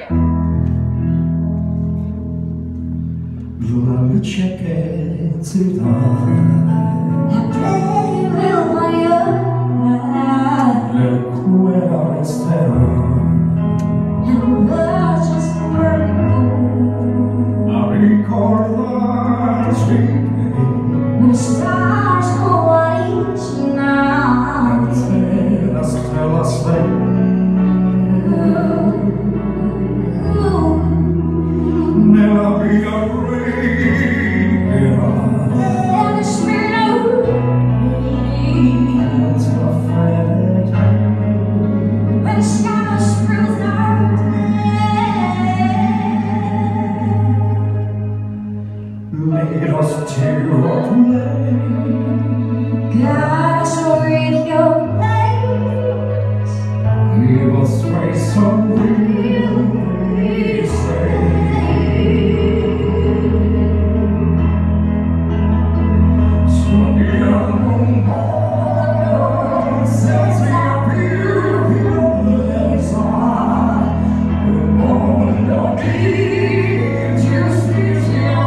Glömde checket utan Jag blev le cuore resterà. A ricordarci che la stella sei nella mia preghiera. Lead us to a place. Guide us with your place. Give us grace so we'll be saved. So dear Lord, sets me a beautiful place on the moment of peace. You speak to your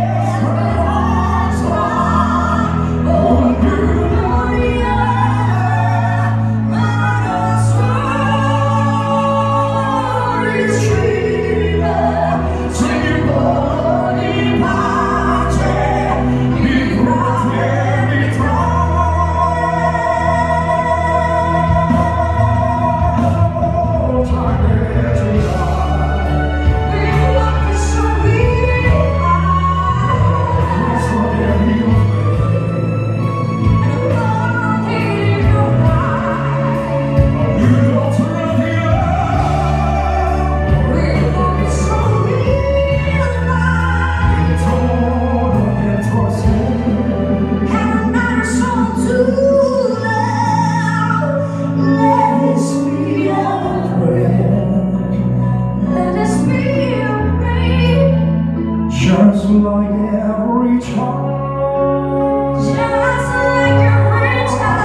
just like every child, Just like every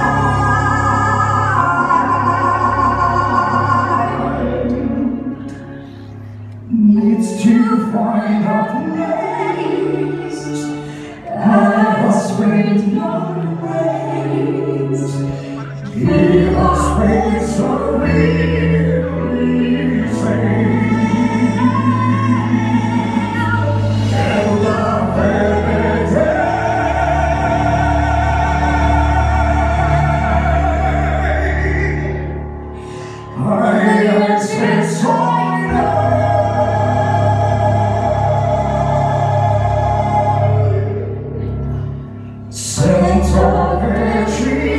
child needs to find a place. Guide us with your grace. give us space so really safe. Senza che ci